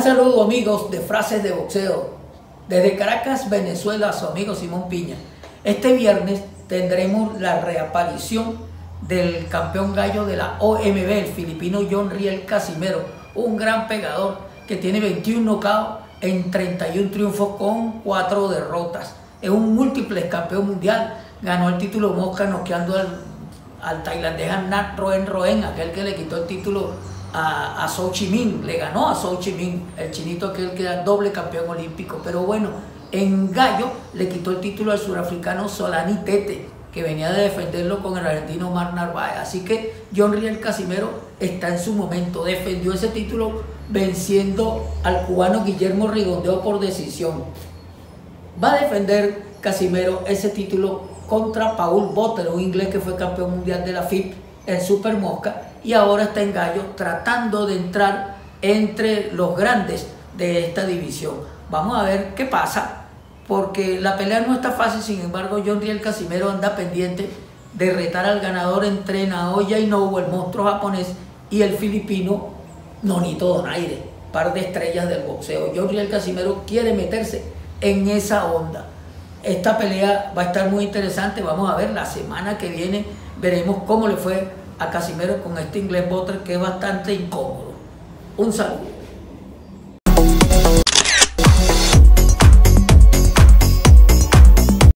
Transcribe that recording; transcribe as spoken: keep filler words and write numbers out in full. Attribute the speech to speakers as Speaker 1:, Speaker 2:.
Speaker 1: saludo, amigos de Frases de Boxeo. Desde Caracas, Venezuela, su amigo Simón Piña. Este viernes tendremos la reaparición del campeón gallo de la O M B, el filipino John Riel Casimero, un gran pegador que tiene veintiún knockouts en treinta y uno triunfos con cuatro derrotas. Es un múltiple campeón mundial, ganó el título mosca noqueando al, al tailandés Nat Roen Roen, aquel que le quitó el título a, a Soh Chi Minh, le ganó a Soh Chi Minh, el chinito aquel que era doble campeón olímpico. Pero bueno, en gallo le quitó el título al surafricano Solani Tete, que venía de defenderlo con el argentino Marc Narváez. Así que John Riel Casimero está en su momento, defendió ese título venciendo al cubano Guillermo Rigondeo por decisión. Va a defender Casimero ese título contra Paul Botter, un inglés que fue campeón mundial de la F I B en Super Mosca y ahora está en gallo tratando de entrar entre los grandes de esta división. Vamos a ver qué pasa, porque la pelea no está fácil. Sin embargo, John Riel Casimero anda pendiente de retar al ganador entre Naoya Inoue, el monstruo japonés, y el filipino Nonito Donaire, par de estrellas del boxeo. John Riel Casimero quiere meterse en esa onda. Esta pelea va a estar muy interesante. Vamos a ver la semana que viene, veremos cómo le fue a Casimero con este inglés Botter, que es bastante incómodo. Un saludo.